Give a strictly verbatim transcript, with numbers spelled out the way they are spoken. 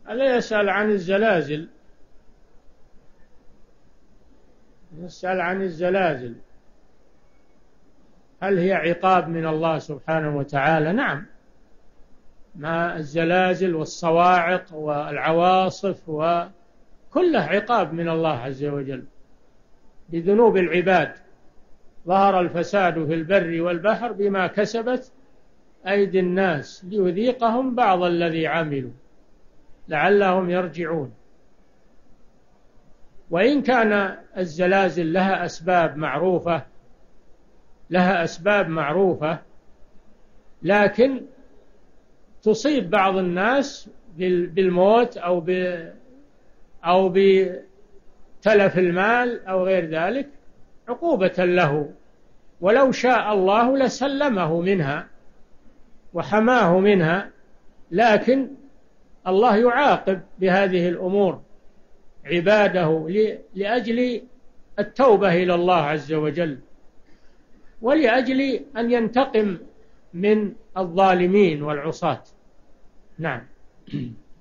ألا يسأل عن الزلازل، يسأل عن الزلازل هل هي عقاب من الله سبحانه وتعالى؟ نعم، ما الزلازل والصواعق والعواصف وكله عقاب من الله عز وجل بذنوب العباد. ظهر الفساد في البر والبحر بما كسبت أيدي الناس ليذيقهم بعض الذي عملوا لعلهم يرجعون. وإن كان الزلازل لها أسباب معروفة لها أسباب معروفة لكن تصيب بعض الناس بالموت أو أو بتلف المال أو غير ذلك عقوبة له، ولو شاء الله لسلمه منها وحماه منها، لكن الله يعاقب بهذه الأمور عباده لأجل التوبة إلى الله عز وجل، ولأجل أن ينتقم من الظالمين والعصاة. نعم.